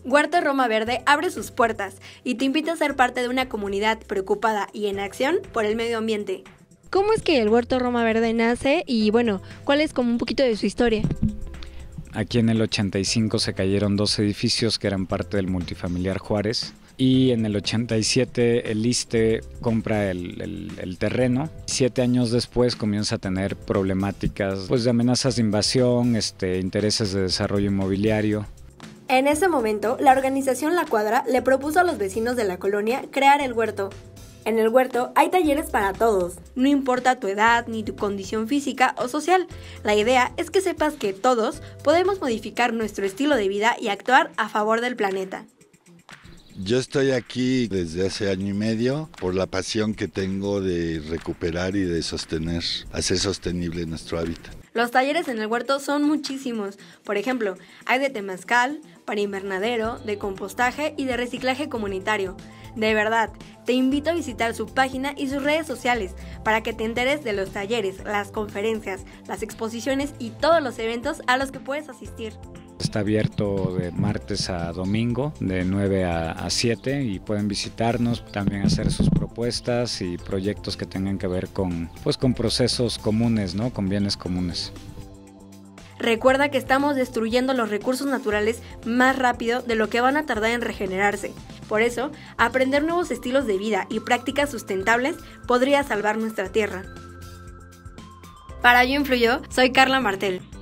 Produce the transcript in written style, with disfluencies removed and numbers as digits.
Huerto Roma Verde abre sus puertas y te invita a ser parte de una comunidad preocupada y en acción por el medio ambiente. ¿Cómo es que el Huerto Roma Verde nace y cuál es como un poquito de su historia? Aquí en el 85 se cayeron 2 edificios que eran parte del multifamiliar Juárez y en el 87 el ISSSTE compra el terreno. 7 años después comienza a tener problemáticas de amenazas de invasión, intereses de desarrollo inmobiliario. En ese momento, la organización La Cuadra le propuso a los vecinos de la colonia crear el huerto. En el huerto hay talleres para todos, no importa tu edad ni tu condición física o social. La idea es que sepas que todos podemos modificar nuestro estilo de vida y actuar a favor del planeta. Yo estoy aquí desde hace año y medio por la pasión que tengo de recuperar y de hacer sostenible nuestro hábitat. Los talleres en el huerto son muchísimos. Por ejemplo, hay de temazcal, para invernadero, de compostaje y de reciclaje comunitario. De verdad, te invito a visitar su página y sus redes sociales para que te enteres de los talleres, las conferencias, las exposiciones y todos los eventos a los que puedes asistir. Está abierto de martes a domingo, de 9 a 7 y pueden visitarnos, también hacer sus propuestas y proyectos que tengan que ver con procesos comunes, ¿no? Con bienes comunes. Recuerda que estamos destruyendo los recursos naturales más rápido de lo que van a tardar en regenerarse. Por eso, aprender nuevos estilos de vida y prácticas sustentables podría salvar nuestra tierra. Para Yo Influyó, soy Carla Martel.